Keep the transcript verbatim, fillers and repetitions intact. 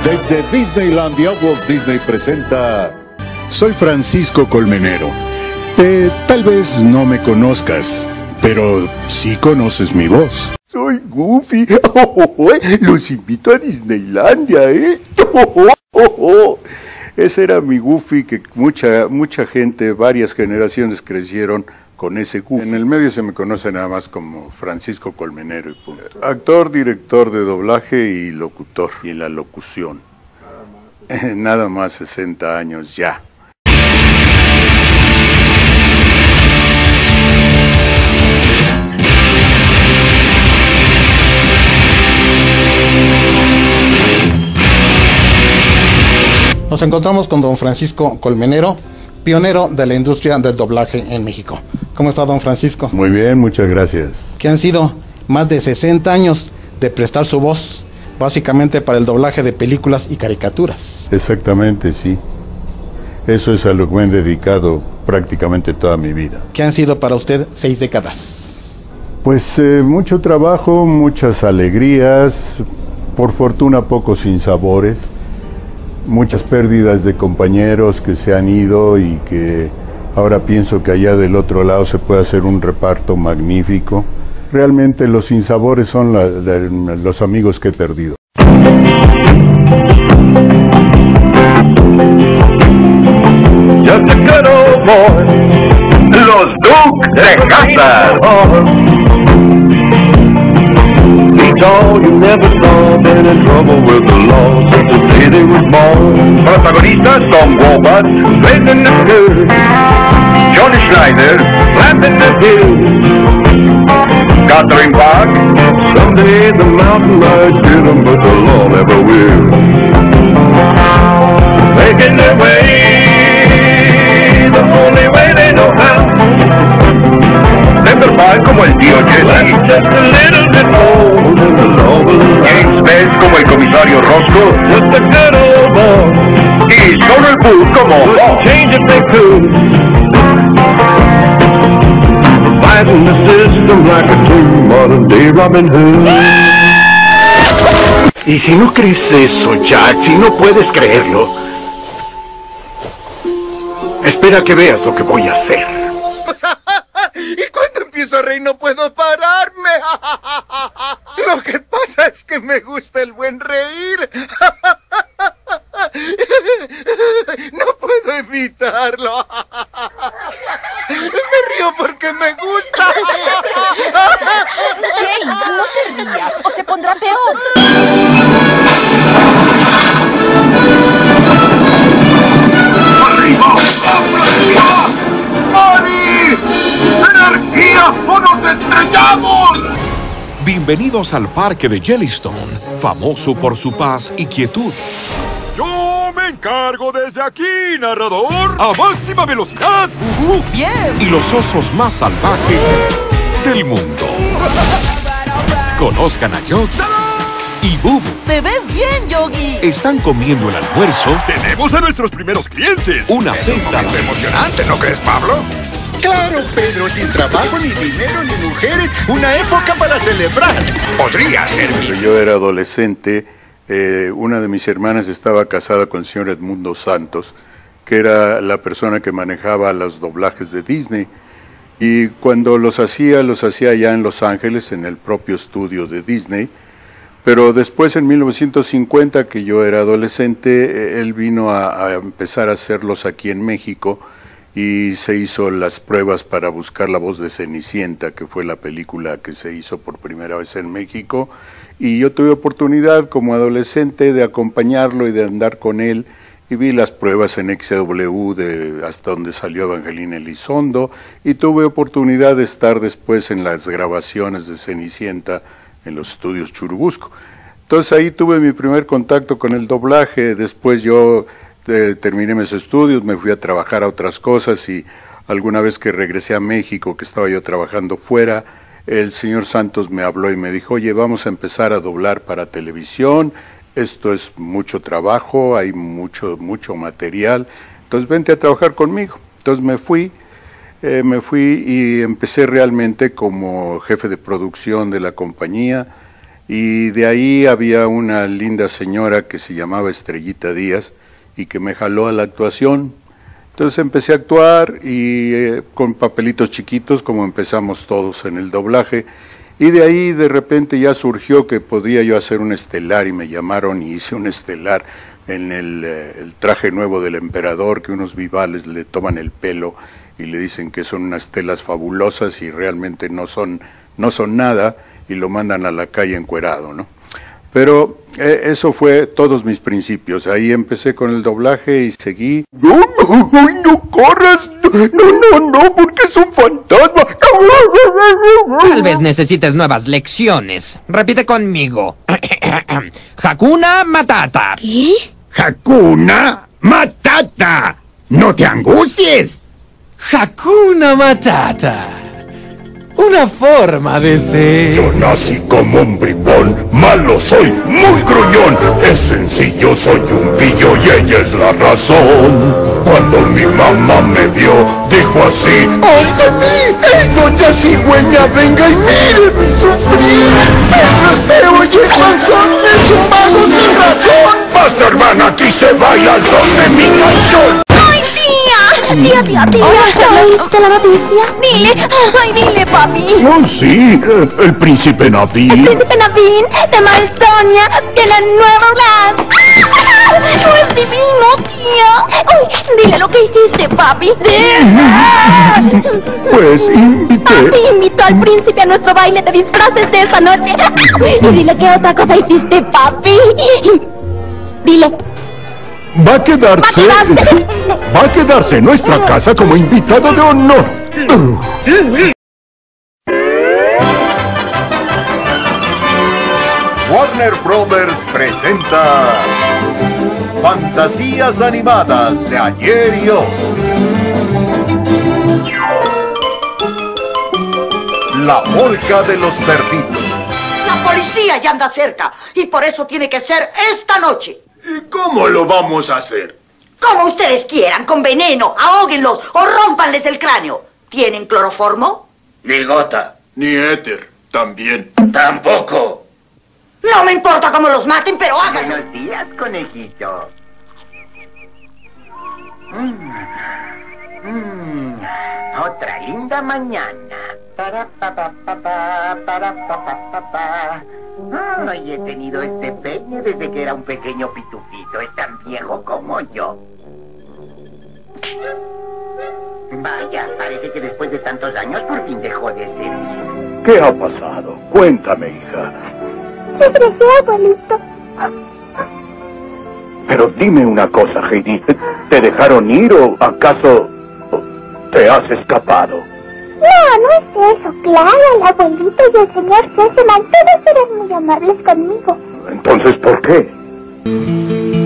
Desde Disneylandia, Walt Disney presenta... Soy Francisco Colmenero. Eh, tal vez no me conozcas, pero sí conoces mi voz. Soy Goofy. Oh, oh, oh. Los invito a Disneylandia, ¿eh? Oh, oh, oh, oh. Ese era mi Goofy que mucha, mucha gente, varias generaciones crecieron con ese Goofy. En el medio se me conoce nada más como Francisco Colmenero y punto. Actor, director de doblaje y locutor. Y en la locución. Nada más sesenta años ya. Nos encontramos con don Francisco Colmenero, pionero de la industria del doblaje en México. ¿Cómo está, don Francisco? Muy bien, muchas gracias. Que han sido más de sesenta años de prestar su voz, básicamente para el doblaje de películas y caricaturas. Exactamente, sí. Eso es a lo que me he dedicado prácticamente toda mi vida. ¿Qué han sido para usted seis décadas? Pues eh, mucho trabajo, muchas alegrías, por fortuna pocos sinsabores. Muchas pérdidas de compañeros que se han ido y que ahora pienso que allá del otro lado se puede hacer un reparto magnífico. Realmente los sinsabores son la, la, los amigos que he perdido. Just a good old boy, los Duke de Hazzard. All you never saw, been in trouble with the law since the day they was born. Protagonistas Tom Wopat, Brendan the Good, Johnny Schneider, Landon the Hill, Catherine Park. Someday the mountain might get them, but the law never will. Making their way, the only way they know how. Temperfall como el tío Jesse, just a little bit old in the law. James Best como el comisario Roscoe, just a good old boy. Y solo el Boo como Bob. Change if they could. Fighting the system like a true modern day Robin Hood. Y si no crees eso, Jack, si no puedes creerlo, espera que veas lo que voy a hacer. Y cuando empiezo a reír no puedo pararme. Lo que pasa es que me gusta el buen reír. No puedo evitarlo. Me río porque me gusta. Jay, no te rías o se pondrá peor. ¡Arriba! ¡Arriba! ¡Mori! ¡Energía o nos estrellamos! Bienvenidos al parque de Yellowstone, famoso por su paz y quietud. Yo me encargo desde aquí, narrador, a máxima velocidad. Uh, uh, ¡Bien! Y los osos más salvajes del mundo. Conozcan a Yogi y Bubu. ¡Te ves bien, Yogi! Están comiendo el almuerzo. Tenemos a nuestros primeros clientes. Una cesta Emocionante, ¿no crees, Pablo? Claro, Pedro, sin trabajo, ni dinero, ni mujeres. Una época para celebrar. Podría ser mi... Cuando yo era adolescente, eh, una de mis hermanas estaba casada con el señor Edmundo Santos, que era la persona que manejaba los doblajes de Disney. Y cuando los hacía, los hacía allá en Los Ángeles, en el propio estudio de Disney. Pero después, en mil novecientos cincuenta, que yo era adolescente, él vino a, a empezar a hacerlos aquí en México y se hizo las pruebas para buscar la voz de Cenicienta, que fue la película que se hizo por primera vez en México. Y yo tuve oportunidad como adolescente de acompañarlo y de andar con él, y vi las pruebas en X W de hasta donde salió Evangelina Elizondo, y tuve oportunidad de estar después en las grabaciones de Cenicienta en los estudios Churubusco. Entonces ahí tuve mi primer contacto con el doblaje. Después yo eh, terminé mis estudios, me fui a trabajar a otras cosas, y alguna vez que regresé a México, que estaba yo trabajando fuera, el señor Santos me habló y me dijo: oye, vamos a empezar a doblar para televisión, esto es mucho trabajo, hay mucho, mucho material, entonces vente a trabajar conmigo. Entonces me fui, eh, me fui y empecé realmente como jefe de producción de la compañía. Y de ahí había una linda señora que se llamaba Estrellita Díaz y que me jaló a la actuación. Entonces empecé a actuar y eh, con papelitos chiquitos, como empezamos todos en el doblaje. Y de ahí de repente ya surgió que podía yo hacer un estelar y me llamaron y hice un estelar en el, eh, el traje nuevo del emperador, que unos vivales le toman el pelo y le dicen que son unas telas fabulosas y realmente no son, no son nada, y lo mandan a la calle encuerado, ¿no? Pero eh, eso fue todos mis principios. Ahí empecé con el doblaje y seguí. No, no, ay, no corras. No, no, no, porque es un fantasma. Tal vez necesites nuevas lecciones. Repite conmigo. Hakuna Matata. ¿Qué? Hakuna Matata. No te angusties. Hakuna Matata. Una forma de ser. Yo nací como un bribón, malo soy, muy gruñón. Es sencillo, soy un pillo y ella es la razón. Cuando mi mamá me vio, dijo así: ¡ay de mí! ¡Ey, doña cigüeña, venga y míreme sufrir! ¡El rastreo y el panzón es un vago sin razón! ¡Basta, hermana, aquí se baila el son de mi canción! Tía, tía, tía. Hola, ¿oíste la noticia? Dile, ay, dile, papi. Oh, sí, el príncipe Naveen. El príncipe Naveen de Malstonia tiene nuevo plan. ¡No es divino, tía! Uy, dile lo que hiciste, papi. Pues invité. Papi invitó al príncipe a nuestro baile de disfraces de esa noche. Y dile qué otra cosa hiciste, papi. Dile. Va a quedarse, Va a quedarse. Va a quedarse en nuestra casa como invitado de honor. Warner Brothers presenta Fantasías Animadas de Ayer y Hoy. La polca de los cerditos. La policía ya anda cerca y por eso tiene que ser esta noche. ¿Y cómo lo vamos a hacer? Como ustedes quieran, con veneno, ahóguenlos o rómpanles el cráneo. ¿Tienen cloroformo? Ni gota. Ni éter. También. Tampoco. No me importa cómo los maten, pero háganlo. Buenos días, conejito. Mm. Mm. Otra linda mañana. Para pa pa pa pa para pa pa pa pa. No he tenido este peine desde que era un pequeño pitufito. Es tan viejo como yo. Vaya, parece que después de tantos años por fin dejó de ser. ¿Qué ha pasado? Cuéntame, hija. Regresé, abuelito. Pero dime una cosa, Heidi. ¿Te dejaron ir o acaso te has escapado? No, no es eso. Claro, el abuelito y el señor Sesemann todos eran muy amables conmigo. Entonces, ¿por qué?